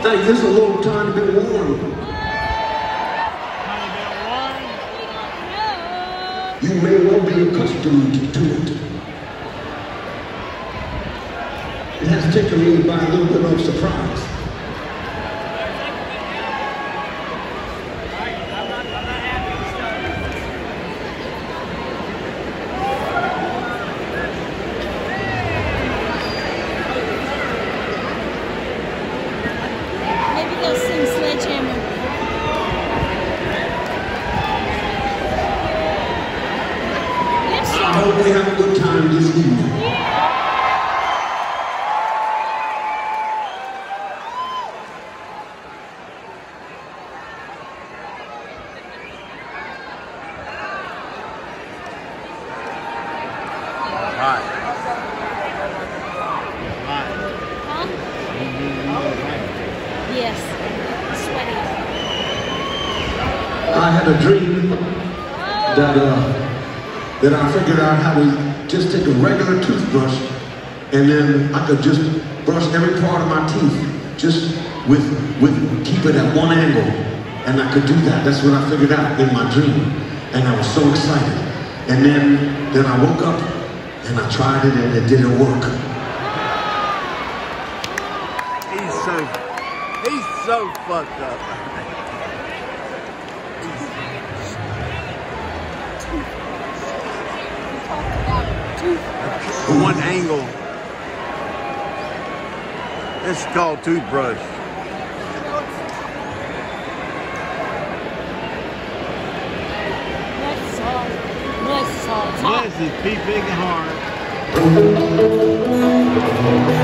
Hey, this is a little tiny bit warm. You may well be accustomed to it. It has taken me by a little bit of surprise. Maybe they'll sing Sledgehammer. I hope we have a good time this evening. Hot. Huh? Yes. Sweaty. I had a dream that I figured out how to just take a regular toothbrush and then I could just brush every part of my teeth just with keep it at one angle, and I could do that. That's what I figured out in my dream, and I was so excited. And then I woke up and I tried it and it didn't work. He's so fucked up. One angle. This is called toothbrush. That's all. That's all. This is Pete Big and Hard.